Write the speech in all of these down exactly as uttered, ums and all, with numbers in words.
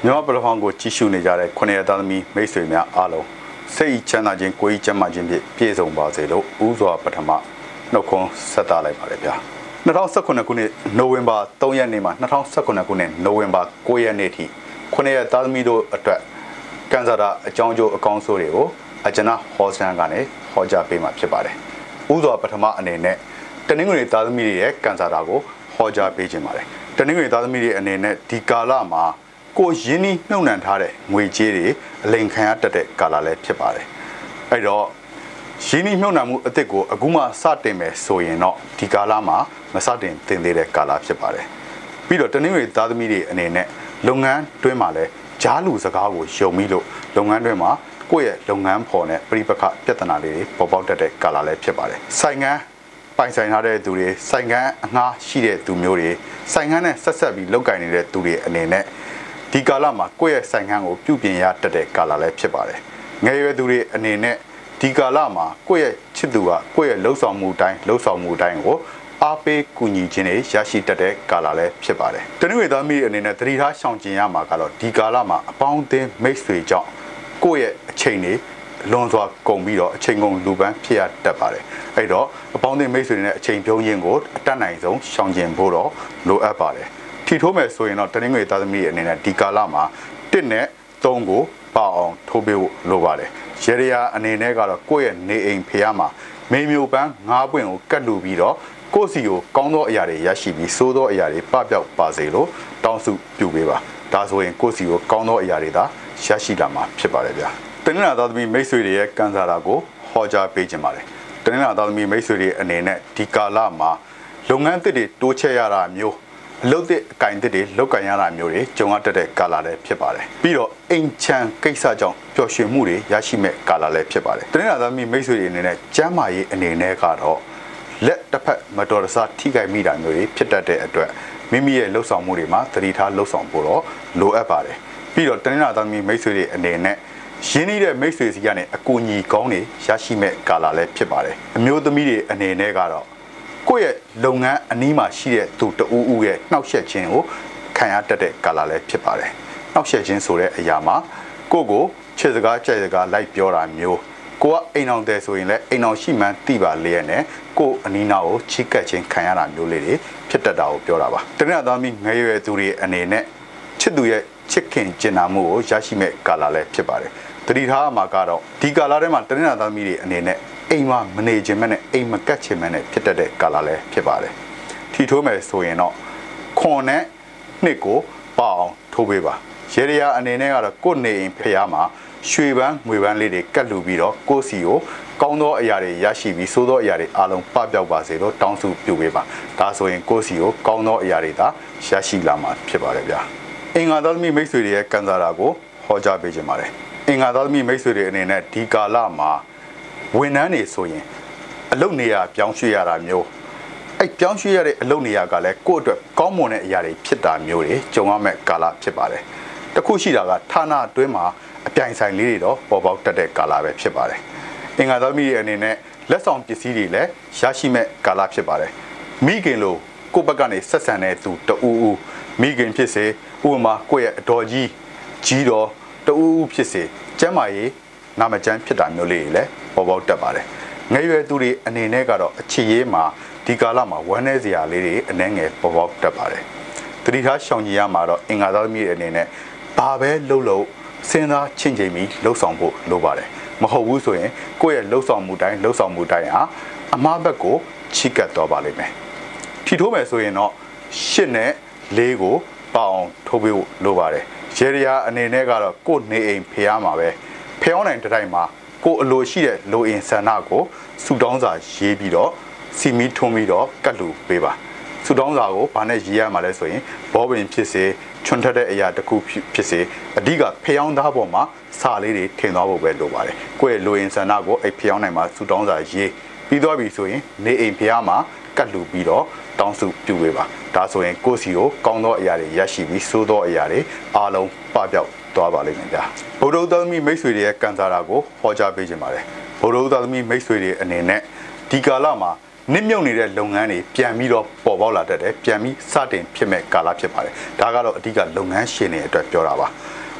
မြန်မာပလဖောင်းကိုကြီးစုနေကြတဲ့ခုနှစ်ရက်သားသမီးမိတ်ဆွေများအားလုံးစိတ်ချမ်းသာခြင်းကိုယ်ကြီးကျန်းမာခြင်းဖြင့်ပြည့်စုံပါစေလို့ဥစွာပထမနှုတ်ခွန်းဆက်တာလိုက်ပါတယ်ဗျာ၂၀၁၈ခုနှစ်နိုဝင်ဘာ၃ရက်နေ့မှာ၂၀၁၈ခုနှစ်နိုဝင်ဘာ၉ရက်နေ့ထိခုနှစ်ရက်သားသမီးတို့အတွက်ကန်ဆာတာအကြောင်းကျိုးအကောင်းဆိုးတွေကိုအကျဉ်းဟောစံကနေဟောကြားပေးမှာဖြစ်ပါတယ်ဥစွာပထမအနေနဲ့တနင်္ဂနွေသားသမီးတွေရဲ့ကန်ဆာတာကိုဟောကြားပေးခြင်းပါတယ်တနင်္ဂနွေသားသမီးတွေအနေနဲ့ဒီကာလမှာကိုရင်းနှီးမြှုပ်နှံထားတဲ့ငွေကြေးတွေအလိမ်ခံရတတ်တဲ့ကာလလည်းဖြစ်ပါတယ်အဲ့တော့ရင်းနှီးမြှုပ်နှံမှုအသစ်ကိုအခုမှစတင်မယ်ဆိုရင်တော့ဒီကာလမှာမစတင်သင့်သေးတဲ့ကာလဖြစ်ပါတယ်ပြီးတော့တနင်္ဂနွေသားသမီးတွေအနေနဲ့လုပ်ငန်းတွင်းမှာလည်းဂျားလူစကားကိုယုံပြီးလို့လုပ်ငန်းတွင်းမှာကိုယ့်ရဲ့လုပ်ငန်းဖော်နဲ့ပြိပခပြဿနာတွေပေါ်ပေါက်တတ်တဲ့ကာလလည်းဖြစ်ပါတယ်ဆိုင်ငန်းပိုင်ဆိုင်ထားတဲ့သူတွေဆိုင်ငန်းအငှားရှိတဲ့သူမျိုးတွေဆိုင်ငန်းနဲ့ဆက်ဆက်ပြီးလုပ်ကင်နေတဲ့သူတွေအနေနဲ့ဒီကာလမှာကိုယ့်ရဲ့ဆိုင်ငန်းကိုပြုပြင်ရတတ်တဲ့ကာလလည်းဖြစ်ပါတယ်ငယ်ရွယ်သူတွေအနေနဲ့ဒီကာလမှာကိုယ့်ရဲ့ချစ်သူကကိုယ့်ရဲ့လှုပ်ဆောင်မှုတိုင်းလှုပ်ဆောင်မှုတိုင်းကိုအားပေးကူညီခြင်းတွေရရှိတတ်တဲ့ကာလလည်းဖြစ်ပါတယ်တနင်္ဂနွေသားမိအနေနဲ့သတိထားရှောင်ကျဉ်ရမှာကတော့ဒီကာလမှာအပေါင်းအသင်းမိတ်ဆွေကြောင့်ကိုယ့်ရဲ့အချိန်တွေလွန်စွာကုန်ပြီးတော့အချိန်ကုန်လူပန်းဖြစ်ရတတ်ပါတယ်အဲ့တော့အပေါင်းအသင်းမိတ်ဆွေတွေနဲ့အချိန်ပြုံးခြင်းကိုအတတ်နိုင်ဆုံးရှောင်ကျဉ်ဖို့တော့လိုအပ်ပါတယ်ထီထိုးမယ်ဆိုရင်တော့တနင်္ဂနွေသားသမီးအနေနဲ့ဒီကာလမှာတစ်နဲ့သုံးကိုပေါအောင်ထိုးပေးဖို့လိုပါတယ်ရေရရာအနေနဲ့ကတော့ကိုယ့်ရဲ့နေအိမ်ဖျားမှာမေမျိုးပန်းငါးပွင့်ကိုကတ်လူပြီးတော့ကိုယ့်စီကိုကောင်းသောအရာတွေရရှိပြီးစိုးသောအရာတွေပပျောက်ပါစေလို့တောင်းစုပြုပေးပါဒါဆိုရင်ကိုယ့်စီကိုကောင်းသောအရာတွေသာရရှိလာမှာဖြစ်ပါတယ်ဗျာတနင်္လာသားသမီးမိတ်ဆွေတွေရဲ့ကန်ဆာတာကိုဟောကြားပေးခြင်းပါတယ်တနင်္လာသားသမီးမိတ်ဆွေတွေအနေနဲ့ဒီကာလမှာလုပ်ငန်းသစ်တွေတိုးချဲ့ရတာမျိုးအလုပ်သစ်အကင်သစ်တွေလုပ်ကင်ရတာမျိုးတွေကြုံရတတ်တဲ့ကာလလည်းဖြစ်ပါတယ်ပြီးတော့အိမ်ချမ်းကိစ္စကြောင့်ပျော်ရွှင်မှုတွေရရှိမဲ့ကာလလည်းဖြစ်ပါတယ်တနင်္လာသားသမီးမိတ်ဆွေတွေအနေနဲ့ကျမ်းမာရေးအနေနဲ့ကတော့လက်တစ်ဖက်မတော်တဆထိခိုက်မိတာမျိုးတွေဖြစ်တတ်တဲ့အတွက်မိမိရဲ့လှုပ်ဆောင်မှုတွေမှာသတိထားလှုပ်ဆောင်ဖို့တော့လိုအပ်ပါတယ်ပြီးတော့တနင်္လာသားသမီးမိတ်ဆွေတွေအနေနဲ့ရင်းနှီးတဲ့မိတ်ဆွေစီကနေအကူအညီကောင်းတွေရရှိမဲ့ကာလလည်းဖြစ်ပါတယ်အမျိုးသမီးတွေအနေနဲ့ကတော့ကိုယ့်ရဲ့လုပ်ငန်းအနီးမှာရှိတဲ့သူတဦးဦးရဲ့နှောက်ယှက်ခြင်းကိုခံရတတ်တဲ့ကာလလည်းဖြစ်ပါတယ်နှောက်ယှက်ခြင်းဆိုတဲ့အရာမှာကိုယ့်ကိုချစ်စကားကြိုက်စကားလိုက်ပြောတာမျိုးကိုကအိမ်အောင်တဲ့ဆိုရင်လည်းအိမ်အောင်ရှိမှန်းသိပါလျက်နဲ့ကိုယ်အနီးနားကိုချိကပ်ခြင်းခံရတာမျိုးလေးတွေဖြစ်တတ်တာကိုပြောတာပါတနင်္လာသားမီးငယ်ရွယ်သူတွေအနေနဲ့ချစ်သူရဲ့ချစ်ခင်ကျင်နာမှုကိုရရှိမဲ့ကာလလည်းဖြစ်ပါတယ်တတိထားမှာကတော့ဒီကာလထဲမှာတနင်္လာသားမီးတွေအနေနဲ့အိမ်မှာမနေခြင်းမဲ့နဲ့အိမ်မကတ်ခြင်းမဲ့နဲ့ဖြစ်တတ်တဲ့ကာလလည်းဖြစ်ပါတယ်ထီထိုးမယ်ဆိုရင်တော့ခွန်နဲ့နှစ်ကိုပေါအောင်ထိုးပေးပါရေရရာအနေနဲ့ကတော့ကိုယ်နေအိမ်ဖျားမှာရွှေပန်းငွေပန်းလေးတွေကတ်လူပြီးတော့ကိုယ့်စီကိုကောင်းသောအရာတွေရရှိပြီးစိုးသောအရာတွေအလုံးပပျောက်ပါစေလို့တောင်းစုပြုပေးပါဒါဆိုရင်ကိုယ့်စီကိုကောင်းသောအရာတွေသာရရှိလာမှာဖြစ်ပါတယ်ဗျာအင်္ဂါသားသမီးမိတ်ဆွေတွေရဲ့ကန်ဆာတာကိုဟောကြားပေးခြင်းပါတယ်အင်္ဂါသားသမီးမိတ်ဆွေတွေအနေနဲ့ဒီကာလမှာဝန်ထမ်းတွေဆိုရင်အလုပ်နေရာပြောင်းရွှေ့ရတာမျိုးအဲ့ပြောင်းရွှေ့ရတဲ့အလုပ်နေရာကလည်းကိုယ့်အတွက်ကောင်းမွန်တဲ့အရာတွေဖြစ်တာမျိုးတွေကြုံရမယ့်ကာလဖြစ်ပါတယ်တခုရှိတာကဌာနအတွင်းမှာအပြိုင်ဆိုင်လေးတွေတော့ပေါ်ပေါက်တတ်တဲ့ကာလပဲဖြစ်ပါတယ်အင်္ဂါသားသမီးတွေအနေနဲ့လက်ဆောင်ပစ္စည်းတွေလည်းရရှိမဲ့ကာလဖြစ်ပါတယ်မိခင်လိုကိုယ့်ဘက်ကနေဆက်ဆံတဲ့သူတဦးဦးမိခင်ဖြစ်စေဥပမာကိုယ့်ရဲ့အတော်ကြီးကြီးတော်တဦးဦးဖြစ်စေကျမ်းမာရေးနာမကျန်းဖြစ်တာမျိုးလေးတွေလည်းပေါ်ပေါက်တတ်ပါတယ်ငယ်ရွယ်သူတွေအနေနဲ့ကတော့အချစ်ရေးမှာဒီကာလမှာဝမ်းနည်းစရာလေးတွေအနှဲငယ်ပေါ်ပေါက်တတ်ပါတယ်တတိထားရှောင်ကြီးရမှာတော့အင်္ဂါသားသမီးတွေအနေနဲ့ဘာပဲလှုပ်လို့စဉ်းစားချင့်ချိန်ပြီးလှုပ်ဆောင်ဖို့လိုပါတယ်မဟုတ်ဘူးဆိုရင်ကိုယ့်ရဲ့လှုပ်ဆောင်မှုတိုင်းလှုပ်ဆောင်မှုတိုင်းဟာအမှားဘက်ကိုချိကပ်တော့ပါလိမ့်မယ်ထီထိုးမယ်ဆိုရင်တော့ရှစ်နဲ့လေးကိုပေါအောင်ထိုးပေးဖို့လိုပါတယ်ရေရရာအနေနဲ့ကတော့ကိုယ်နေအိမ်ဖျားမှာပဲဖျောင်းနိုင်တဲ့တိုင်းမှာကိုအလိုရှိတဲ့လိုအင်ဆန္ဒကိုဆူတောင်းစာရေးပြီးတော့စီမီထွန်းပြီးတော့ကတ်လူပေးပါဆူတောင်းစာကိုဘာနဲ့ရေးရမှာလဲဆိုရင်ဘောပင်ဖြစ်စေချွန်ထက်တဲ့အရာတစ်ခုဖြစ်စေအဓိကဖျောင်းသားပေါ်မှာစာလေးတွေထင်သွားဖို့ပဲလိုပါတယ်ကိုယ့်ရဲ့လိုအင်ဆန္ဒကိုအဲ့ဖျောင်းနိုင်မှာဆူတောင်းစာရေးပြီးသွားပြီဆိုရင်နေအိမ်ဖျားမှာကတ်လူပြီးတော့တောင်းစုပြုပေးပါဒါဆိုရင်ကိုယ့်စီကိုကောင်းသောအရာတွေရရှိပြီးစိုးသောအရာတွေအားလုံးပပျောက်သွားပါလိမ့်မယ်ဗျာဗုဒ္ဓသားသမီးမိတ်ဆွေတွေရဲ့ကန်ဆာတာကိုဟောကြားပေးခြင်းပါတယ်ဗုဒ္ဓသားသမီးမိတ်ဆွေတွေအနေနဲ့ဒီကာလမှာနစ်မြုပ်နေတဲ့လုပ်ငန်းတွေပြန်ပြီးတော့ပေါ်ပေါက်လာတတ်တယ်ပြန်ပြီးစတင်ဖြစ်မဲ့ကာလဖြစ်ပါတယ်ဒါကတော့အဓိကလုပ်ငန်းရှင်တွေအတွက်ပြောတာပါ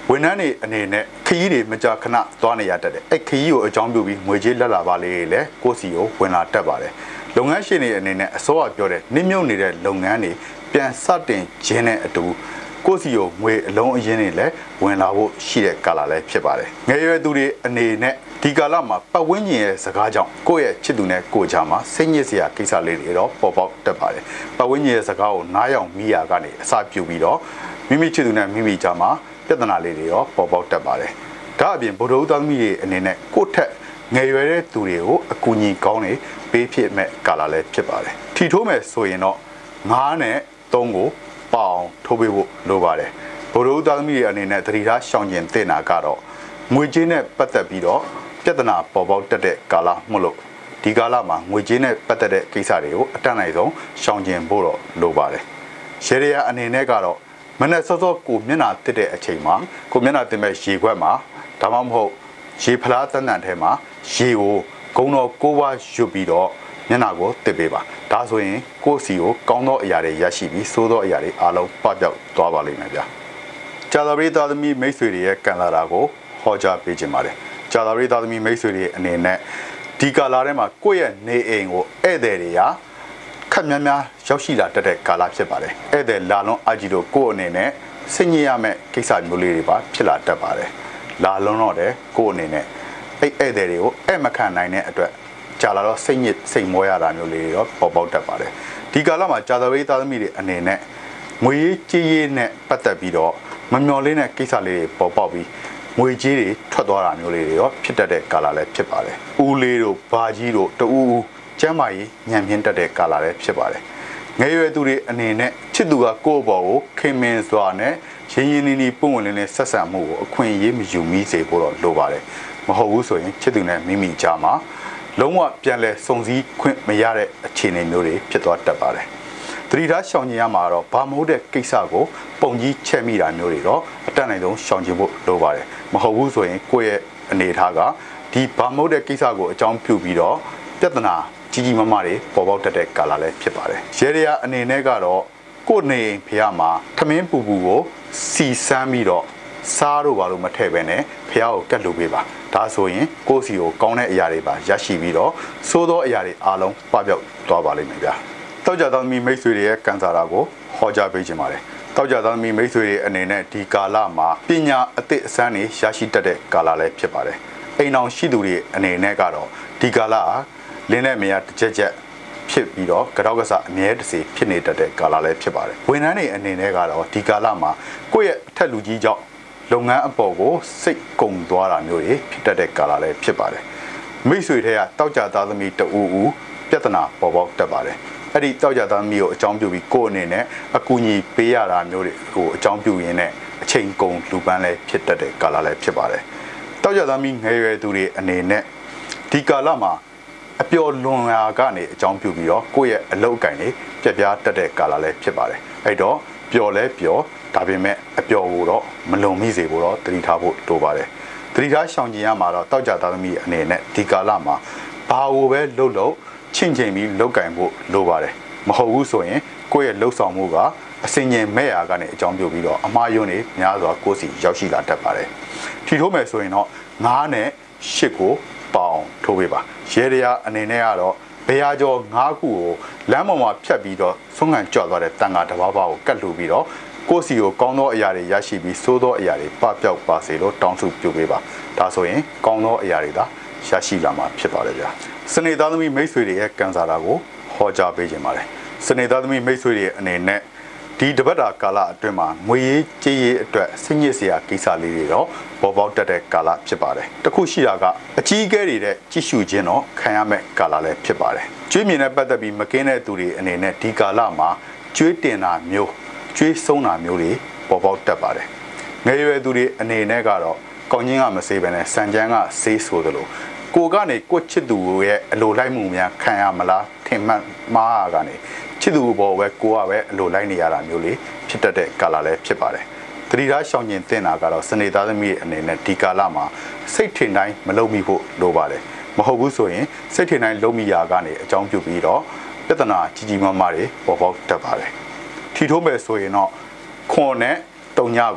ဝန်ထမ်းတွေအနေနဲ့ခရီးတွေမကြာခဏသွားနေရတတ်တယ်အဲ့ခရီးကိုအကြောင်းပြုပြီးငွေကြေးလက်လာပါလေးတွေလည်းကိုယ့်စီကိုဝင်လာတတ်ပါတယ်လုပ်ငန်းရှင်တွေအနေနဲ့အစိုးရပြောတဲ့နှိမ့်မြုပ်နေတဲ့လုပ်ငန်းတွေပြန်စတင်ခြင်းနဲ့အတူကိုယ့်စီကိုငွေအလုံးအရင်းတွေလည်းဝင်လာဖို့ရှိတဲ့ကာလလည်းဖြစ်ပါတယ်ငယ်ရွယ်သူတွေအနေနဲ့ဒီကာလမှာပတ်ဝန်းကျင်ရဲ့စကားကြောင့်ကိုယ့်ရဲ့ချစ်သူနဲ့ကိုယ်ကြားမှာစိတ်ညစ်စရာကိစ္စလေးတွေတော့ပေါ်ပေါက်တတ်ပါတယ်ပတ်ဝန်းကျင်ရဲ့စကားကိုနားယောင်မိရာကနေအစပြုပြီးတော့မိမိချစ်သူနဲ့မိမိကြားမှာပြဿနာလေးတွေရောပေါ်ပေါက်တတ်ပါတယ်ဒါအပြင်ဗုဒ္ဓဦးသားသမီးတွေအနေနဲ့ကိုယ့်ထက်ငယ်ရွယ်တဲ့သူတွေကိုအကူအညီကောင်းတွေပေးဖြစ်မဲ့ကာလလည်းဖြစ်ပါတယ်ထီထိုးမယ်ဆိုရင်တော့ငါးနဲ့သုံးကိုပေါအောင်ထိုးပေးဖို့လိုပါတယ်ဗုဒ္ဓဦးသားသမီးတွေအနေနဲ့သတိထားရှောင်ကျဉ်သင့်တာကတော့ငွေကြေးနဲ့ပတ်သက်ပြီးတော့ပြဿနာပေါ်ပေါက်တတ်တဲ့ကာလမို့လို့ဒီကာလမှာငွေကြေးနဲ့ပတ်သက်တဲ့ကိစ္စတွေကိုအတတ်နိုင်ဆုံးရှောင်ကျဉ်ဖို့တော့လိုပါတယ်ရေရရအနေနဲ့ကတော့မနေ့စောစောကိုမျက်နှာတစ်တဲ့အချိန်မှာကိုမျက်နှာတင်မဲ့ရေခွက်မှာဒါမှမဟုတ်ရေဖလားတန်းတန်ထဲမှာရေကိုဂုံတော်ကိုးဝါရွတ်ပြီးတော့မျက်နှာကိုတစ်ပေးပါဒါဆိုရင်ကိုယ့်စီကိုကောင်းသောအရာတွေရရှိပြီးဆိုးသောအရာတွေအလုံးပပျောက်သွားပါလိမ့်မယ်ဗျာကြာသပတေးသားသမီးမိတ်ဆွေတွေရဲ့ကံလာတာကိုဟောကြားပေးခြင်းပါတယ်ကြာသပတေးသားသမီးမိတ်ဆွေတွေအနေနဲ့ဒီကာလာထဲမှာကိုယ့်ရဲ့နေအိမ်ကိုဧည့်သည်တွေကခက်များများရောက်ရှိလာတတ်တဲ့ကာလဖြစ်ပါတယ်ဧည့်သည်လာလွန်အကြီးတို့ကိုယ့်အနေနဲ့စိတ်ညစ်ရမယ့်ကိစ္စမျိုးလေးတွေပါဖြစ်လာတတ်ပါတယ်လာလွန်တော့တဲ့ကိုယ့်အနေနဲ့အဲ့ဧည့်သည်တွေကိုအဲ့မခံနိုင်တဲ့အတွက်ကြာလာတော့စိတ်ညစ်စိတ်မောရတာမျိုးလေးတွေတော့ပေါ်ပေါက်တတ်ပါတယ်ဒီကာလမှာကြာသပတေးသားသမီးတွေအနေနဲ့ငွေရေးကြေးရေးနဲ့ပတ်သက်ပြီးတော့မမျှော်လင့်တဲ့ကိစ္စလေးတွေပေါ်ပေါက်ပြီးငွေကြေးတွေထွက်သွားတာမျိုးလေးတွေရောဖြစ်တတ်တဲ့ကာလလည်းဖြစ်ပါတယ်ဦးလေးတို့ဘာကြီးတို့တူဦးကျမ်းမာရေးညံပြင်းတတ်တဲ့ကာလလည်းဖြစ်ပါတယ်ငယ်ရွယ်သူတွေအနေနဲ့ချစ်သူကကိုယ့်ဘော်ကိုခင်မင်စွာနဲ့ရင်းရင်းနှီးနှီးပုံဝင်လင်းလင်းဆက်ဆံမှုကိုအခွင့်အရေးမယူမိစေဖို့တော့လိုပါတယ်မဟုတ်ဘူးဆိုရင်ချစ်သူနဲ့မိမိကြားမှာလုံးဝပြန်လဲစုံစည်းခွင့်မရတဲ့အခြေအနေမျိုးတွေဖြစ်သွားတတ်ပါတယ်သတိထားရှောင်ကျဉ်ရမှာတော့ဘာမဟုတ်တဲ့ကိစ္စကိုပုံကြီးချက်မိတာမျိုးတွေတော့အတတ်နိုင်ဆုံးရှောင်ကျဉ်ဖို့လိုပါတယ်မဟုတ်ဘူးဆိုရင်ကိုယ့်ရဲ့အနေအထားကဒီဘာမဟုတ်တဲ့ကိစ္စကိုအကြောင်းပြုပြီးတော့ပြဿနာကြီးကြီးမားမားတွေပေါ်ပေါက်တတ်တဲ့ကာလလည်းဖြစ်ပါတယ်ရေရရအနေနဲ့ကတော့ကိုယ့်နေအိမ်ဖះမှာထမင်းပူပူကိုစီစမ်းပြီးတော့စားတော့ဘာလို့မထည့်ပဲနဲ့ဖះကိုကတ်လို့ပေးပါဒါဆိုရင်ကိုယ့်စီကိုကောင်းတဲ့အရာတွေပါရရှိပြီးတော့သိုးသောအရာတွေအားလုံးပပျောက်သွားပါလိမ့်မယ်ဗျာတောက်ကြသားသမီးမိတ်ဆွေတွေရဲ့ကံစားတာကိုဟောကြားပေးခြင်းပါတယ်တောက်ကြသားသမီးမိတ်ဆွေတွေအနေနဲ့ဒီကာလမှာပညာအသစ်အစမ်းတွေရရှိတတ်တဲ့ကာလလည်းဖြစ်ပါတယ်အိမ်အောင်ရှိသူတွေအနေနဲ့ကတော့ဒီကာလလင်းနဲ့မရတစ်ချက်ချက်ဖြစ်ပြီးတော့ကြောက်ကစားအမြဲတစေဖြစ်နေတတ်တဲ့ကာလလည်းဖြစ်ပါတယ်ဝန်ထမ်းတွေအနေနဲ့ကတော့ဒီကာလမှာကိုယ့်ရဲ့အထက်လူကြီးကြောင့်လုပ်ငန်းအပေါ်ကိုစိတ်ကုန်သွားတာမျိုးတွေဖြစ်တတ်တဲ့ကာလလည်းဖြစ်ပါတယ်မိတ်ဆွေတွေကတောက်ကြသားသမီးတအူအူပြဿနာပေါ်ပေါက်တတ်ပါတယ်အဲ့ဒီတောက်ကြသားသမီးကိုအကြောင်းပြုပြီးကိုယ့်အနေနဲ့အကူအညီပေးရတာမျိုးတွေကိုအကြောင်းပြုရင်းနဲ့အချိန်ကုန်လူပန်းလည်းဖြစ်တတ်တဲ့ကာလလည်းဖြစ်ပါတယ်တောက်ကြသားသမီးငယ်ရွယ်သူတွေအနေနဲ့ဒီကာလမှာအပျော်လွန်ရာကနေအကြောင်းပြုပြီးတော့ကိုယ့်ရဲ့အလုပ်အကင်တွေပြက်ပြားတက်တဲ့ကာလလည်းဖြစ်ပါတယ်အဲ့တော့ပျော်လဲပျော်ဒါပေမဲ့အပျော်ကိုတော့မလုံမိစေဖို့တော့တတိထားဖို့လိုပါတယ်တတိထားရှောင်ကျဉ်ရမှာတော့တောက်ကြသားသမီးအနေနဲ့ဒီကာလမှာဘာကိုပဲလှုပ်လှုပ်ချင့်ချိန်ပြီးလောက်ကင်ဖို့လိုပါတယ်မဟုတ်ဘူးဆိုရင်ကိုယ့်ရဲ့လှုပ်ဆောင်မှုကအစင်ញင်မဲ့ရာကနေအကြောင်းပြုပြီးတော့အမှားယွန်းတွေများစွာကိုယ်စီရောက်ရှိလာတတ်ပါတယ်ထီထိုးမယ်ဆိုရင်တော့ငါးနဲ့ရှစ်ကိုပေါအောင်ထိုးပေးပါရေရရအနေနဲ့ကတော့ဘယ်ဟာကျော်ငါးခုကိုလမ်းပေါ်မှာဖြတ်ပြီးတော့ဆုံးခံကြွသွားတဲ့တန်ခါတစ်ပါးပါကိုကတ်လှူပြီးတော့ကိုယ့်စီကိုကောင်းသောအရာတွေရရှိပြီးဆိုးသောအရာတွေပပျောက်ပါစေလို့တောင်းဆိုပြုပေးပါဒါဆိုရင်ကောင်းသောအရာတွေသာရရှိလာမှာဖြစ်ပါတယ်ဗျာစနေသားသမီးမိတ်ဆွေတွေရဲ့ကံစားတာကိုဟောကြားပေးခြင်းပါတယ်စနေသားသမီးမိတ်ဆွေတွေအနေနဲ့ဒီတပတ်တာကာလအတွင်းမှာငွေရေးကြေးရေးအတွက်စိတ်ညစ်စရာကိစ္စလေးတွေတော့ပေါ်ပေါက်တတ်တဲ့ကာလဖြစ်ပါတယ်တခုရှိတာကအကြီးအကဲတွေတဲ့ကြည့်ရှုခြင်းတော့ခံရမယ့်ကာလလည်းဖြစ်ပါတယ်ကျွေးမြင်နဲ့ပတ်သက်ပြီးမကင်းတဲ့သူတွေအနေနဲ့ဒီကာလမှာကျွေးတင်တာမျိုးကျွေးဆုံးတာမျိုးတွေပေါ်ပေါက်တတ်ပါတယ်ငယ်ရွယ်သူတွေအနေနဲ့ကတော့ကောင်းချင်းကမစေးပဲနဲ့စံချမ်းကစေးဆိုသလိုကိုကနေကိုချစ်သူရဲ့အလိုလိုက်မှုများခံရမလားထင်မှတ်မှားကနေချစ်သူဘောပဲကိုကပဲအလိုလိုက်နေရတာမျိုးလေးဖြစ်တတ်တဲ့ကာလလည်းဖြစ်ပါတယ်တတိထားရှောင်ကျဉ်တင်တာကတော့စနေသားသမီးအနေနဲ့ဒီကာလမှာစိတ်ထင်တိုင်းမလုံမိဖို့လိုပါတယ်မဟုတ်ဘူးဆိုရင်စိတ်ထင်တိုင်းလုံမိရာကနေအကြောင်းပြုပြီးတော့ပြဿနာကြီးကြီးမားမားတွေပေါ်ပေါက်တတ်ပါတယ်ထီထိုးမယ်ဆိုရင်တော့ခွန်နဲ့တုံညကို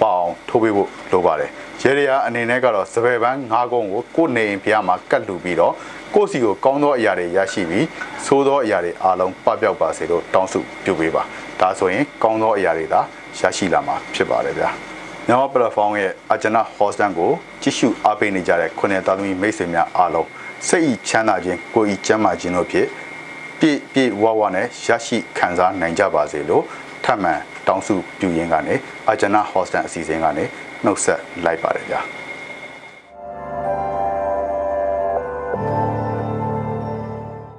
ပေါအောင်ထိုးပေးဖို့လိုပါတယ်ရေရအနေနဲ့ကတော့စပယ်ပန်းငါးကုန်းကိုကိုယ်နေအိမ်ဖျားမှာကတ်လူပြီးတော့ကိုယ့်စီကိုကောင်းသောအရာတွေရရှိပြီးသိုးသောအရာတွေအားလုံးပပျောက်ပါစေလို့တောင်းစုပြုပေးပါဒါဆိုရင်ကောင်းသောအရာတွေသာရရှိလာမှာဖြစ်ပါတယ်ဗျာမြန်မာ platform ရဲ့အဂျနာဟော့စတန်ကိုကြည့်ရှုအားပေးနေကြတဲ့ခုနှစ်သားသမီးမိတ်ဆွေများအားလုံးစိတ်ဤချမ်းသာခြင်းကိုယ်ဤကျန်းမာခြင်းတို့ဖြင့်ပြည့်ပြည့်ဝဝနဲ့ရရှိခံစားနိုင်ကြပါစေလို့ထပ်မံတောင်းစုပြုရင်းကနေအဂျနာဟော့စတန်အစီအစဉ်ကနေနှုတ်ဆက်လိုက်ပါတယ်ဗျာ